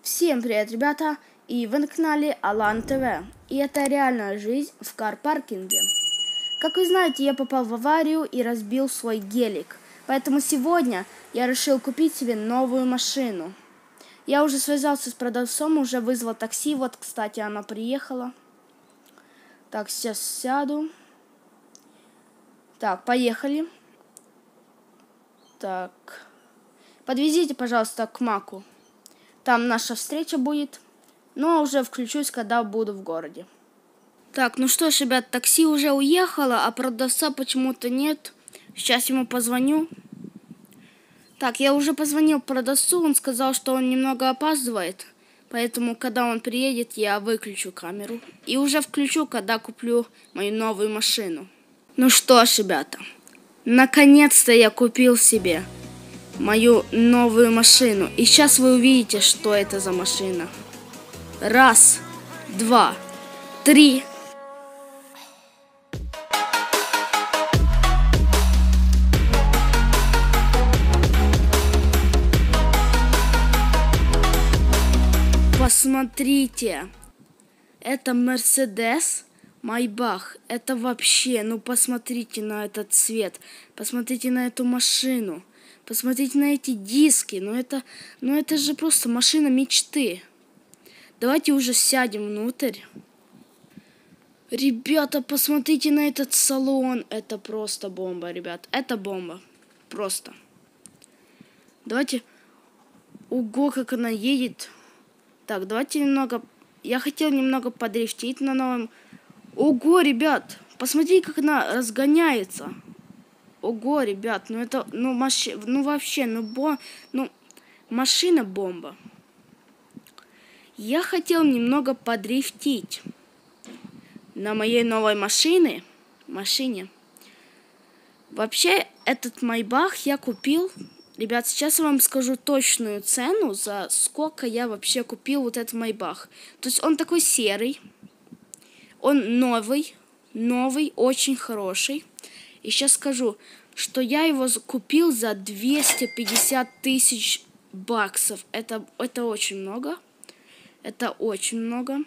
Всем привет, ребята! И вы на канале Алан ТВ. И это реальная жизнь в кар-паркинге. Как вы знаете, я попал в аварию и разбил свой гелик. Поэтому сегодня я решил купить себе новую машину. Я уже связался с продавцом, уже вызвал такси. Вот, кстати, оно приехало. Так, сейчас сяду. Так, поехали. Так. Подвезите, пожалуйста, к Маку. Там наша встреча будет. Но уже включусь, когда буду в городе. Так, ну что ж, ребят, такси уже уехало, а продавца почему-то нет. Сейчас ему позвоню. Так, я уже позвонил продавцу, он сказал, что он немного опаздывает. Поэтому, когда он приедет, я выключу камеру. И уже включу, когда куплю мою новую машину. Ну что ж, ребята, наконец-то я купил себе мою новую машину. И сейчас вы увидите, что это за машина. Раз, два, три. Посмотрите, это Mercedes Maybach. Это вообще, ну посмотрите на этот цвет, посмотрите на эту машину, посмотрите на эти диски. Ну это же просто машина мечты. Давайте уже сядем внутрь. Ребята, посмотрите на этот салон. Это просто бомба, ребят. Это бомба. Просто. Давайте. Ого, как она едет. Так, давайте немного... Я хотел немного подрифтить на новом... Ого, ребят, посмотрите, как она разгоняется. Ого, ребят, ну это... Ну вообще, машина бомба. Я хотел немного подрифтить на моей новой машине. Вообще, этот Maybach я купил... Ребят, сейчас я вам скажу точную цену, за сколько я вообще купил вот этот Maybach. То есть он такой серый, он новый, очень хороший. И сейчас скажу, что я его купил за 250 тысяч баксов. Это очень много. Это очень много.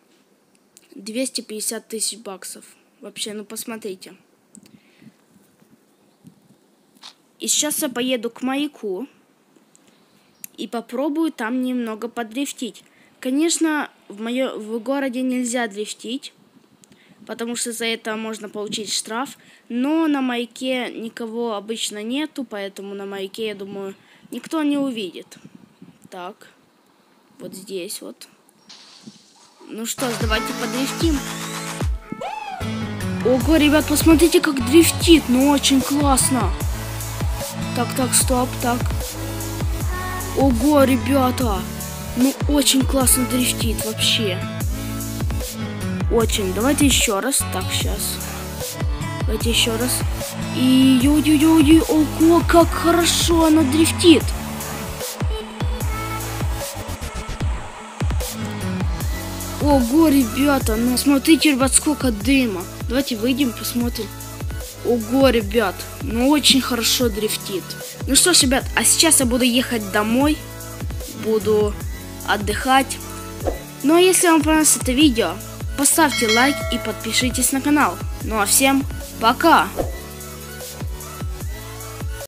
250 тысяч баксов. Вообще, ну посмотрите. И сейчас я поеду к маяку и попробую там немного подрифтить. Конечно, в городе нельзя дрифтить, потому что за это можно получить штраф. Но на маяке никого обычно нету, поэтому на маяке, я думаю, никто не увидит. Так, вот здесь вот. Ну что ж, давайте подрифтим. Ого, ребят, посмотрите, как дрифтит, ну очень классно. Так, стоп, так. Ого, ребята. Ну, очень классно дрифтит вообще. Очень. Давайте еще раз. Так, сейчас. Давайте еще раз. И ого, как хорошо она дрифтит. Ого, ребята. Ну, смотрите, ребят, сколько дыма. Давайте выйдем, посмотрим. Ого, ребят, ну очень хорошо дрифтит. Ну что ж, ребят, а сейчас я буду ехать домой. Буду отдыхать. Ну а если вам понравилось это видео, поставьте лайк и подпишитесь на канал. Ну а всем пока!